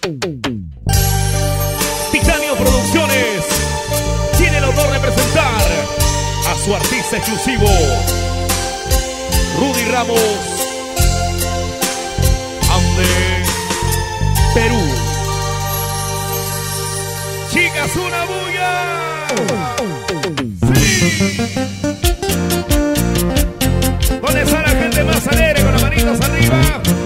Titanio Producciones tiene el honor de presentar a su artista exclusivo, Rudy Ramos, Ande, Perú. Chicas, una bulla. Sí. ¿Dónde está la gente más alegre con las manitos arriba?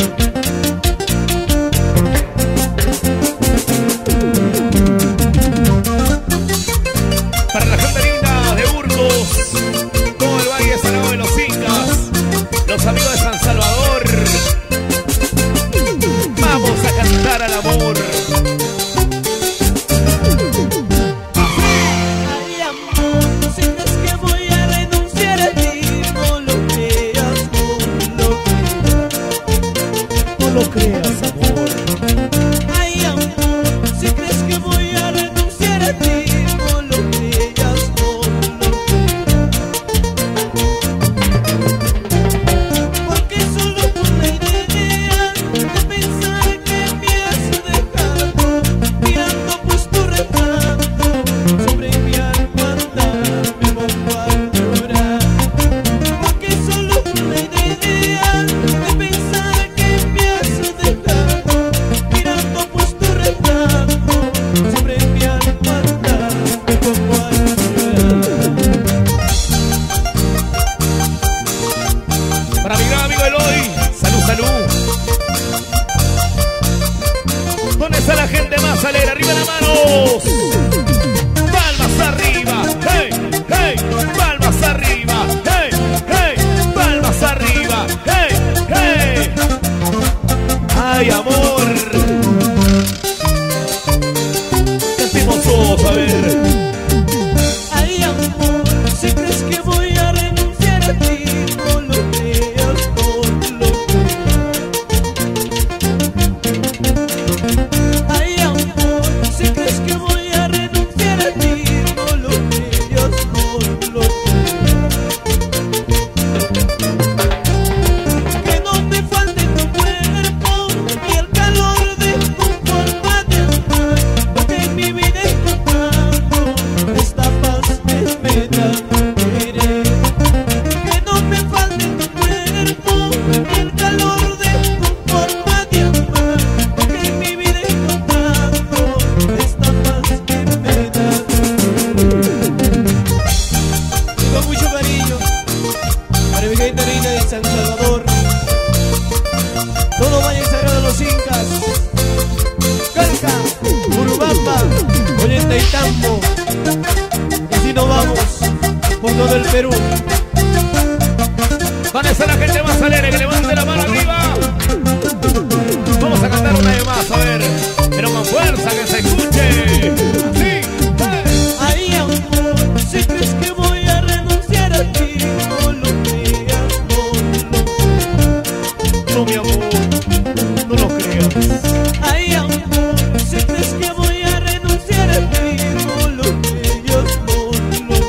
Para la gente linda de Burgos, todo el Valle Sagrado de los Incas, los amigos de San Salvador, vamos a cantar al amor. No creas, amor. Ay, amor, si crees que voy a renunciar a ti, no lo creas, no lo creas. Porque solo con la idea de pensar que me has dejado, mirando pues tu retrato sobre mi almohada, me pongo a llorar. Porque solo con la idea de pensar que me has dejado, mirando pues tu retrato sobre mi almohada, me pongo a llorar. Para mi gran amigo Eloy, salud, salud. ¿Dónde está la gente más alegre? ¡Arriba las manos! ¡Palmas arriba! ¡Hey! ¡Hey! ¡Palmas arriba! ¡Hey! ¡Hey! ¡Palmas arriba! ¡Hey! ¡Hey! ¡Ay, amor! Cantemos todos, a ver. Ay, amor, si crees que voy a renunciar a ti, no lo creas, no lo creas. Ay, amor, si crees que voy a renunciar a ti, no lo creas, no lo creas. Que no te falte tu cuerpo y el calor de tu forma de amar, porque en mi vida he encontrado esta paz que me da querer. Que no me falte tu cuerpo y el calor de tu forma de amar, porque en mi vida he encontrado esta paz que me da querer. Con mucho cariño para mi gente linda de San Salvador, todo Valle Sagrado de los Incas, Calca, Urubamba, Ollantaytambo, y así nos vamos por todo el Perú. ¿Dónde está la gente más alegre? Que levante la mano arriba. Vamos a cantar una vez más, a ver. Pero con fuerza, que se escuche. Así. ¡Hey! Ay, amor, si crees que voy a renunciar a ti, no lo creas, no lo creas. No, mi amor, no lo creas. Ay, amor, si crees que voy a renunciar a ti, no lo creas, no lo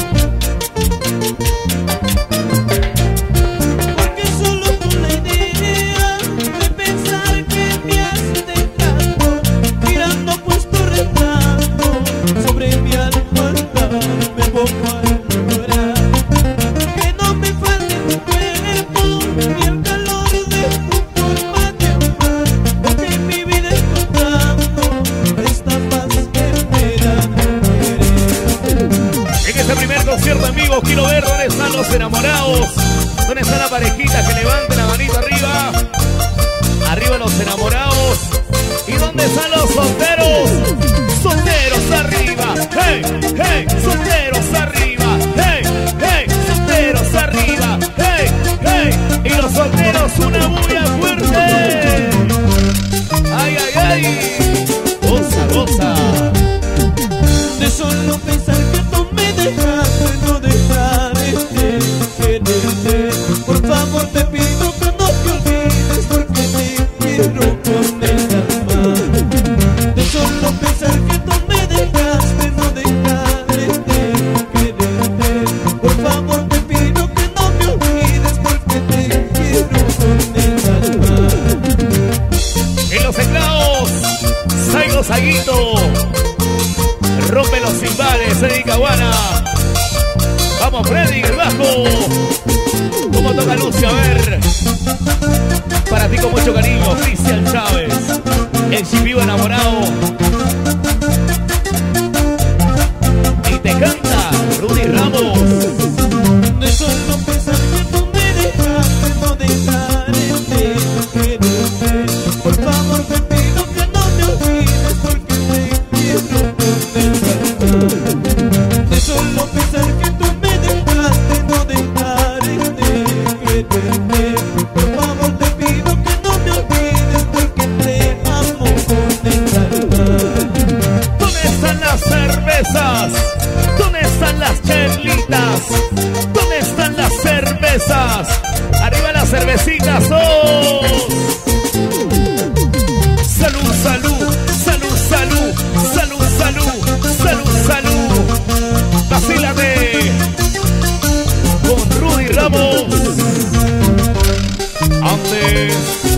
creas. Porque solo con la idea de pensar que me has dejado, mirando pues tu retrato sobre mi almohada, me pongo a llorar. Que no me falte tu cuerpo ni el calor de tu forma de amar, porque en mi vida he encontrado esta paz que me da querer. En este primer concierto en vivo quiero ver dónde están los enamorados. ¿Dónde está la parejita? Que levante la manito arriba. Arriba los enamorados. ¿Y dónde están los solteros? Solteros arriba. ¡Hey! ¡Hey! Solteros arriba. ¡Hey! ¡Hey! Solteros arriba. ¡Hey! ¡Hey! Y los solteros una bulla fuerte. ¡Ay, ay, ay! ¡Goza, goza! De solo pensar que tú me dejaste, no dejaré de quererte. Por favor te pido que no te olvides, porque te quiero con el alma. De solo pensar que tú me dejaste, no dejaré de quererte. Por favor te pido que no me olvides, porque te quiero con el alma. En los teclados Saigo Saguito. Rompe los cimbales, Eddie Caguana. Vamos, Freddy, el bajo. ¿Cómo toca Lucio? A ver. Para ti con mucho cariño, Cristian Chávez. El chipivo enamorado. Y te canta Rudy Ramos. De solo pensar que tú me dejaste, no dejaré de quererte. Por favor te pido que no me olvides, porque te quiero condenar. De solo pensar que tú me dejaste, no dejaré de quererte. Por favor te pido que no me olvides, porque te amo condenar. ¿Dónde están las cervezas? ¿Dónde están las chelitas? ¿Dónde están las cervezas? Arriba las cervecitas, ¡oh! Salud, salud, salud, salud, salud, salud, salud, salud. Vacílate con Rudy Ramos. Antes